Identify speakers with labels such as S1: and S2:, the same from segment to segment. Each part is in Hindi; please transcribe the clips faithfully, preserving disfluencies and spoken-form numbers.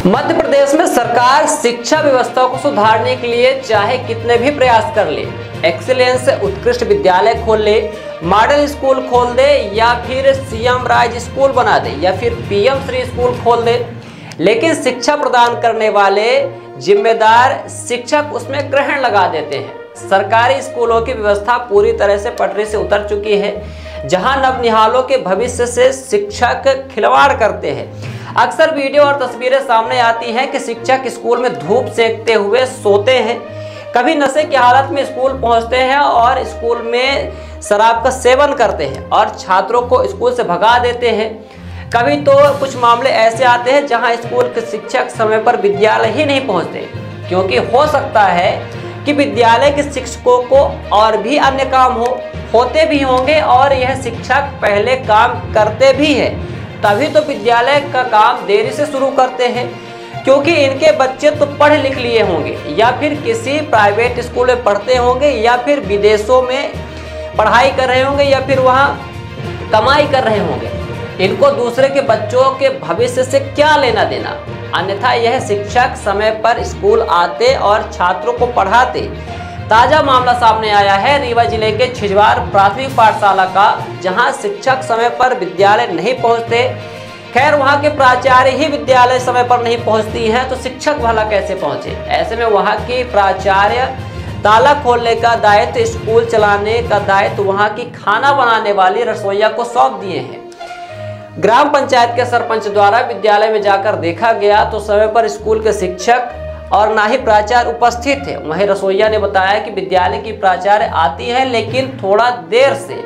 S1: मध्य प्रदेश में सरकार शिक्षा व्यवस्था को सुधारने के लिए चाहे कितने भी प्रयास कर ले, एक्सीलेंस उत्कृष्ट विद्यालय खोल ले, मॉडल स्कूल खोल दे या फिर सीएम राज स्कूल बना दे या फिर पीएम श्री स्कूल खोल दे, लेकिन शिक्षा प्रदान करने वाले जिम्मेदार शिक्षक उसमें ग्रहण लगा देते हैं। सरकारी स्कूलों की व्यवस्था पूरी तरह से पटरी से उतर चुकी है, जहां नवनिहालों के भविष्य से शिक्षक खिलवाड़ करते हैं। अक्सर वीडियो और तस्वीरें सामने आती हैं कि शिक्षक स्कूल में धूप सेकते हुए सोते हैं, कभी नशे की हालत में स्कूल पहुंचते हैं और स्कूल में शराब का सेवन करते हैं और छात्रों को स्कूल से भगा देते हैं। कभी तो कुछ मामले ऐसे आते हैं जहां स्कूल के शिक्षक समय पर विद्यालय ही नहीं पहुंचते, क्योंकि हो सकता है कि विद्यालय के शिक्षकों को और भी अन्य काम हो होते भी होंगे और यह शिक्षक पहले काम करते भी हैं, तभी तो विद्यालय का काम देरी से शुरू करते हैं, क्योंकि इनके बच्चे तो पढ़ लिख लिए होंगे या फिर किसी प्राइवेट स्कूल में पढ़ते होंगे या फिर विदेशों में पढ़ाई कर रहे होंगे या फिर वहाँ कमाई कर रहे होंगे। इनको दूसरे के बच्चों के भविष्य से क्या लेना देना। अन्यथा यह शिक्षक समय पर स्कूल आते और छात्रों को पढ़ाते। ताजा मामला सामने आया है रीवा जिले के छिजवार प्राथमिक पाठशाला का, जहां शिक्षक समय पर विद्यालय नहीं पहुंचते। खैर, वहां के प्राचार्य ही विद्यालय समय पर नहीं पहुंचती हैं, तो शिक्षक भला कैसे पहुंचे। ऐसे में वहां की प्राचार्य ताला खोलने का दायित्व, स्कूल चलाने का दायित्व वहां की खाना बनाने वाली रसोइया को सौंप दिए हैं। ग्राम पंचायत के सरपंच द्वारा विद्यालय में जाकर देखा गया तो समय पर स्कूल के शिक्षक और ना ही प्राचार्य उपस्थित थे। वहीं रसोइया ने बताया कि विद्यालय की प्राचार्य आती है, लेकिन थोड़ा देर से।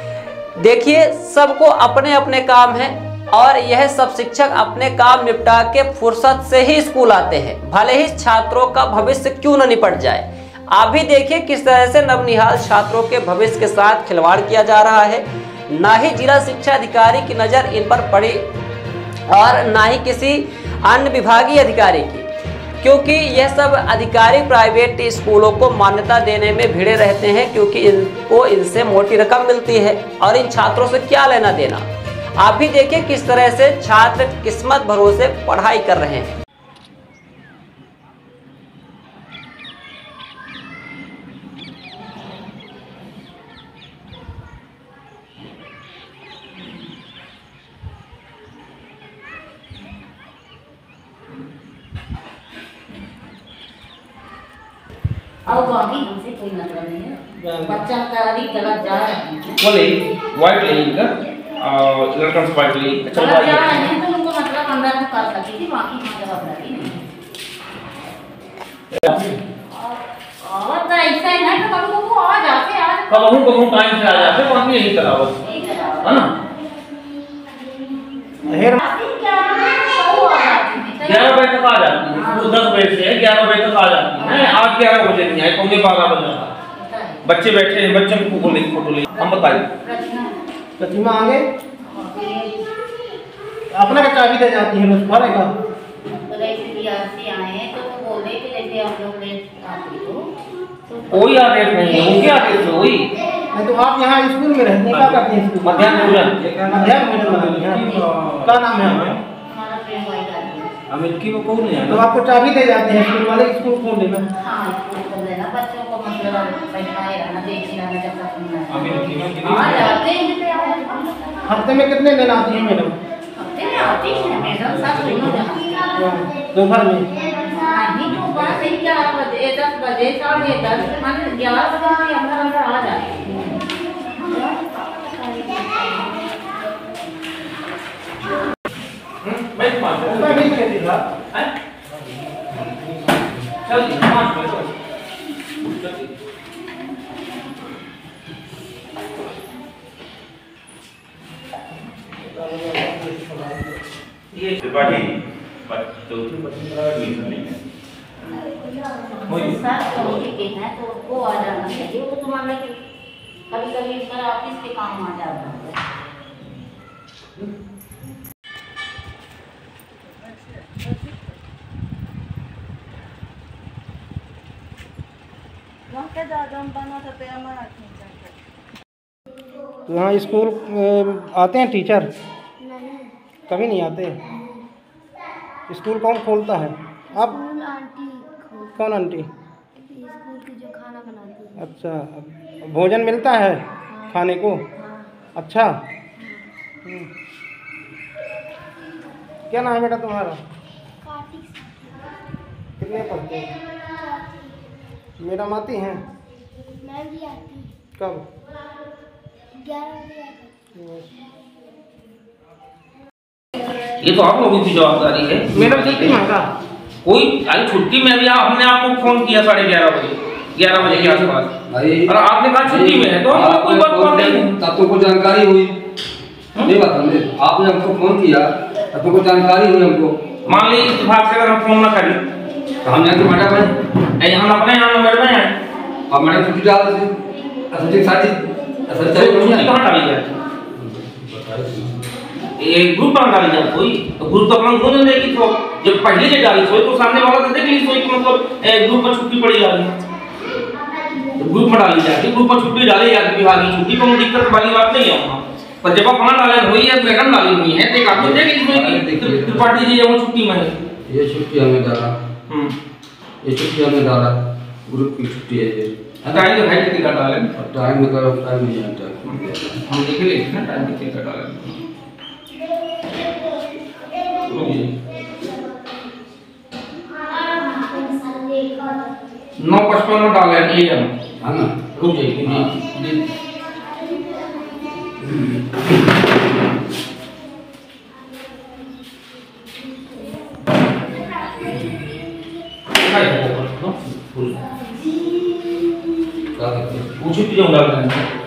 S1: देखिए, सबको अपने अपने काम है और यह सब शिक्षक अपने काम निपटा के फुर्सत से ही स्कूल आते हैं, भले ही छात्रों का भविष्य क्यों न निपट जाए। आप भी देखिए किस तरह से नवनिहाल छात्रों के भविष्य के साथ खिलवाड़ किया जा रहा है। ना ही जिला शिक्षा अधिकारी की नजर इन पर पड़ी और ना ही किसी अन्य विभागीय अधिकारी की, क्योंकि यह सब अधिकारी प्राइवेट स्कूलों को मान्यता देने में भिड़े रहते हैं, क्योंकि इनको इनसे मोटी रकम मिलती है और इन छात्रों से क्या लेना देना। आप भी देखिए किस तरह से छात्र किस्मत भरोसे पढ़ाई कर रहे हैं।
S2: और बाकी हमसे कोई मतलब नहीं है। बच्चा तारीख गलत जा रहा है,
S3: वो ले व्हाइट ले इनका और लड़का से व्हाइट ले।
S2: अच्छा जा रहा है तो उनको मतलब अंदर में कर सकती थी, बाकी की जवाबदारी नहीं। और तो ऐसा है ना कि कभी वो आ जाते आज
S3: कब हूं कब हूं टाइम से आ जाते, बाकी यही करा बस, है ना। हेर ग्यारह बजे तक आ जाती है, वो दस बजे से ग्यारह बजे तक आ जाती है। आज ग्यारह बजे नहीं आए, पौने बारह बजे बच्चे बैठे हैं, बच्चों की फोटो ले फोटो ले हम बताइए।
S4: प्रतिमा आगे अपना का चाबी दे जाती है, बस भरेगा।
S3: कोई आदेश नहीं है, उनके आदेश से हुई।
S4: तो आप यहाँ स्कूल में रहते हैं, क्या करते हैं स्कूल?
S3: मध्याह्न भोजन
S4: मध्याह्न भोजन क्या नाम है आपका?
S3: अमित की वो कौन है?
S4: तो आपको चाबी दे जाते हैं स्कूल वाले, स्कूल खोल देना।
S2: हां, स्कूल खोल देना, बच्चों को मतलब बैठाए रहना, देखते रहना जब तक सुनना।
S3: अमित की
S2: हां, जाते हैं।
S4: हफ्ते में कितने दिन आती है मैडम?
S2: हफ्ते में आती है मैडम, सब दोनों जन।
S4: दोपहर में
S2: नहीं, तो बात है ग्यारह बजे दस बजे साढ़े दस मान ग्यारह बजे के अंदर अंदर आ जाती है।
S3: मैं पास
S4: मैं नहीं कहती था
S3: है चल पांच बजे ये त्रिपाठी चौथी बच्चे का एडमिशन नहीं है
S2: सात करोड़ के हैं तो वो आ जाना चाहिए। वो तो मान लो कि कभी कभी इधर ऑफिस के काम आ जाता है।
S4: तो यहाँ स्कूल आते हैं टीचर? कभी नहीं आते। स्कूल कौन खोलता है? आप?
S5: स्कूल आंटी खोल-
S4: कौन आंटी?
S5: स्कूल की जो खाना बनाती है।
S4: अच्छा, भोजन मिलता है खाने को?
S5: हाँ।
S4: अच्छा। हम्म। क्या नाम है बेटा तुम्हारा?
S5: कार्तिक
S4: कितने पढ़ते हो? मैडम आती हैं?
S5: मैम भी आती
S4: कब?
S5: ग्यारह बजे आती।
S3: ये तो आप लोगों की जवाबदारी है।
S4: मैडम छुट्टी मांगा?
S3: कोई अरे छुट्टी में भी हमने आपको फोन किया साढ़े ग्यारह बजे ग्यारह बजे के आसपास और आपने कहा छुट्टी में है तो हमको कोई बात बात नहीं।
S6: तब तो कुछ जानकारी हुई नहीं बात हमने आपने हमको फोन किया तब तो कुछ जानकारी हुई हमको।
S3: मान ली इत्तेफाक से अगर हम फोन ना करें
S6: तो हम जाके मैडम है
S3: हम अपने यहाँ नंबर में आए
S6: और मैडम छुट्टी डाल दी असल जी साथी असल
S3: छुट्टी कहाँ डाली जाए? ये ग्रुप पर डाली जाए कोई तो ग्रुप तो अपना दोनों देखी तो जब पहले से डाली सोई तो सामने वाला तो देख ली सोई कि मतलब ग्रुप पर छुट्टी पड़ी जा रही है तो ग्रुप में डाली जाती ग्रुप पर छुट्टी डाली जाती विभाग की छुट्टी को दिक्कत वाली बात नहीं है वहाँ पर जब आप वहाँ डाले हुई है मैडम डाली हुई है तो आप देख ली त्रिपाठी जी वो छुट्टी में है
S6: ये छुट्टी हमें डाला
S3: हम्म
S6: ये छुट्टी हमने डाला ग्रुप की छुट्टी है ये
S3: टाइम तो भाई कितनी का डाले
S6: टाइम में करो टाइम नहीं है टाइम
S3: हम देख ले ना टाइम कितने का डाले नौ पचपन में डाले ये हम
S6: है ना
S3: रुक जाइए जी पूछी तो जाऊँ डाल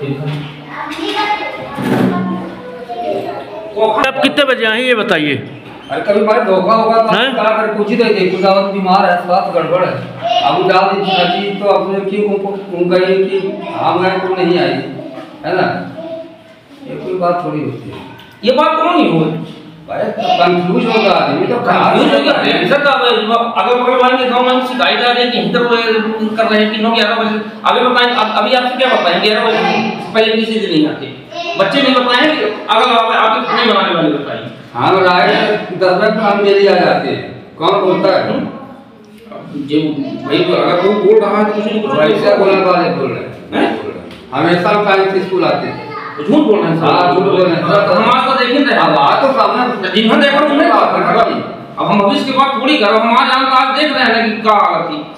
S7: अब कितने बजे आए ये बताइए?
S6: अरे कभी बार धोखा होगा तो हम कहा कर पूछी तो देखो दावत बीमार है स्वास्थ्य गड़बड़ है अब डाल दी थी तो अपने क्यों उनको उनका ये कि हम गए तो नहीं आई है ना ये कोई बात थोड़ी होती है
S3: ये बात क्यों नहीं हुई
S6: कंफ्यूज होगा आदमी तो
S3: कंफ्यूज हो गया सर अगर बगल वाले के गांव में शिकायत आ रही है कि हिंदर कर रहे हैं कि नौ ग्यारह बजे अभी बताएं अभी आपसे क्या बताएं ग्यारह बजे पहले किसी दिन नहीं आते बच्चे नहीं बताए अगर आपके खाने बनाने वाले बताइए
S6: हाँ राइट दस मिनट हम डेली आ जाते हैं कौन बोलता है
S3: जी भाई अगर वो बोल रहा है तो कुछ नहीं कुछ
S6: ऐसा बोलने वाले बोल रहे हैं हमेशा हम टाइम से स्कूल आते हैं
S3: झूठ बोल रहे हैं
S6: हाँ झूठ बोल रहे हैं
S3: हम आज तो देखेंगे
S6: अब आ तो सामने
S3: जिन्होंने देखा उन्होंने बात कर रही अब हम भविष्य की बात थोड़ी करो हम आज हम आज देख रहे हैं कि क्या हालत थी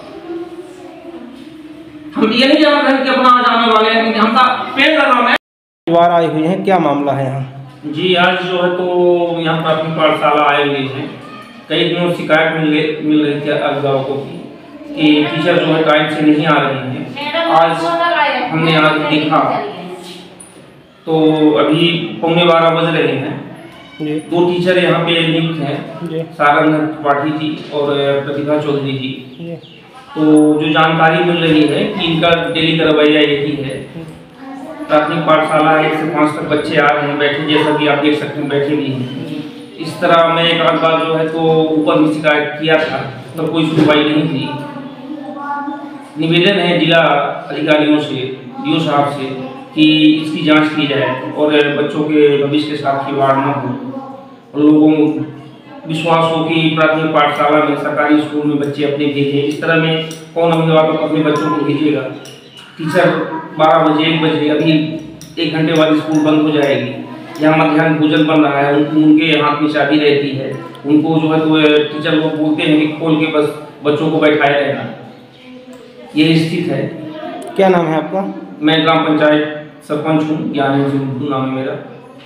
S3: हम ये नहीं जान रहे कि अपना आज आने वाले हैं हम तो पेड़ लगाना है
S4: परिवार आए हुए हैं क्या मामला है यहाँ?
S3: जी आज जो है तो यहाँ प्राथमिक पाठशाला आए हुए हैं कई दिनों शिकायत मिल रही मिल रही थी अभिभावकों की कि टीचर जो है टाइम से नहीं आ रहे हैं आज हमने आज देखा तो अभी पौने बारह बज रहे हैं
S4: जी
S3: दो टीचर यहाँ पे नियुक्त हैं
S4: जी
S3: सारंग त्रिपाठी जी और प्रतिभा चौधरी जी
S4: जी
S3: तो जो जानकारी मिल रही है कि इनका डेली का रवैया यही है प्राथमिक पाठशाला एक से पाँच तक बच्चे आ रहे हैं बैठे जैसा कि आप देख सकते हैं बैठे भी हैं इस तरह मैं एक आध बार जो है तो ऊपर भी शिकायत किया था तो कोई सुनवाई नहीं थी निवेदन है जिला अधिकारियों से डी ओ साहब से कि इसकी जांच की जाए और बच्चों के भविष्य के साथ खिलवाड़ न हो और लोगों को विश्वास हो कि प्राथमिक पाठशाला में सरकारी स्कूल में बच्चे अपने भेजें इस तरह में कौन अभिभावक अपने बच्चों को भेजेगा टीचर बारह बजे एक बजे अभी एक घंटे बाद स्कूल बंद हो जाएगी यहाँ मध्याह्न भोजन बन रहा है उन, उनके हाथ में चाबी रहती है उनको जो है तो टीचर लोग बोलते हैं कि खोल के बस बच्चों को बैठाए रहना यही स्थिति है।
S4: क्या नाम है आपका?
S3: मैं ग्राम पंचायत सरपंच हूँ ज्ञान सिंह नाम है मेरा।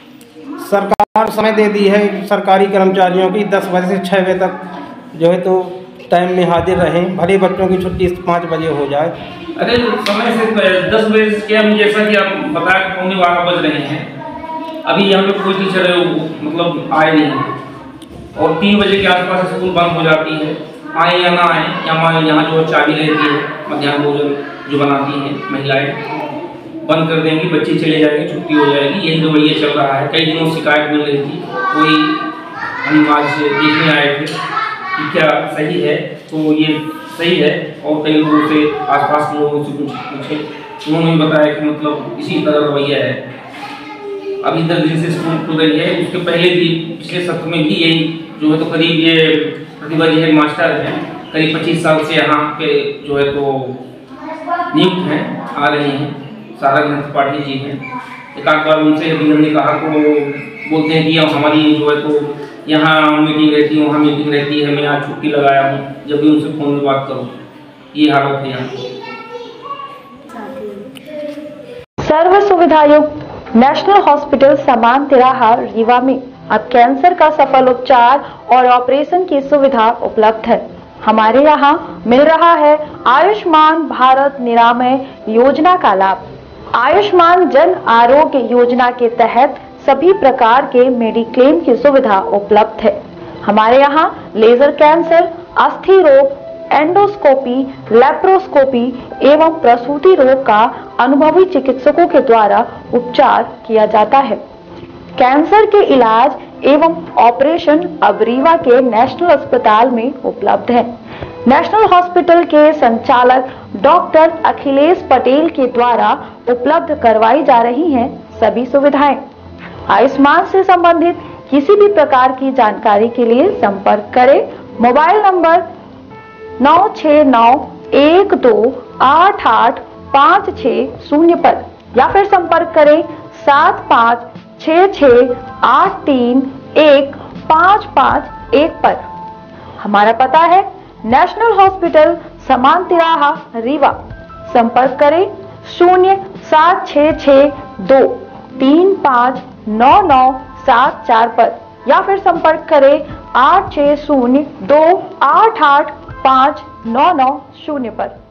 S4: सरकार समय दे दी है सरकारी कर्मचारियों की दस बजे से छः बजे तक जो है तो टाइम में हाजिर रहें भले बच्चों की छुट्टी पाँच बजे हो जाए।
S3: अरे समय से दस बजे के हम जैसा कि आप बताया कि पौने बारह बज रहे हैं अभी यहाँ पे कोई टीचर मतलब आए नहीं है और तीन बजे के आसपास स्कूल बंद हो जाती है आए या ना आए यहाँ यहाँ जो चाबी रहती है मध्याह्न भोजन जो बनाती हैं महिलाएं बंद कर देंगी बच्चे चले जाएंगे छुट्टी हो जाएगी यही रवैया चल रहा है। कई दिनों शिकायत मिल रही थी कोई हम आज देखने आए थे कि क्या सही है तो ये सही है और कई लोगों से आसपास के लोगों से कुछ पूछे उन्होंने बताया कि मतलब इसी तरह रवैया है। अभी दस दिन से स्कूल खुल रही है उसके पहले भी पिछले सत्र में भी यही जो है तो करीब ये प्रतिभा जी हेड मास्टर हैं, करीब पच्चीस साल से यहाँ पे जो है तो नियुक्त हैं, आ रही हैं। सारा ग्रंथ पाठी जी हैं। एक आध बार उनसे यदि हमने कहा तो बोलते हैं कि हमारी जो है तो यहाँ मीटिंग रहती है, वहाँ मीटिंग रहती है, मैं यहाँ छुट्टी लगाया हूँ, जब भी उनसे फ़ोन में बात करूँ ये हालत है यहाँ।
S8: सर्व सुविधायुक्त नेशनल हॉस्पिटल समान तिराहा रीवा में अब कैंसर का सफल उपचार और ऑपरेशन की सुविधा उपलब्ध है। हमारे यहाँ मिल रहा है आयुष्मान भारत निरामय योजना का लाभ। आयुष्मान जन आरोग्य योजना के तहत सभी प्रकार के मेडिक्लेम की सुविधा उपलब्ध है। हमारे यहाँ लेजर कैंसर, अस्थि रोग, एंडोस्कोपी, लेप्रोस्कोपी एवं प्रसूति रोग का अनुभवी चिकित्सकों के द्वारा उपचार किया जाता है। कैंसर के इलाज एवं ऑपरेशन अब रीवा के नेशनल अस्पताल में उपलब्ध है। नेशनल हॉस्पिटल के संचालक डॉक्टर अखिलेश पटेल के द्वारा उपलब्ध करवाई जा रही हैं सभी सुविधाएं। आयुष्मान से संबंधित किसी भी प्रकार की जानकारी के लिए संपर्क करें मोबाइल नंबर नौ छह नौ एक दो आठ आठ पाँच छह शून्य पर या फिर संपर्क करें सात पाँच छह छह आठ तीन एक पाँच पाँच एक पर। हमारा पता है नेशनल हॉस्पिटल समान तिराहा रीवा। संपर्क करें शून्य सात छह छह दो तीन पाँच नौ नौ सात चार पर या फिर संपर्क करें आठ छह शून्य दो आठ आठ पाँच नौ नौ शून्य पर।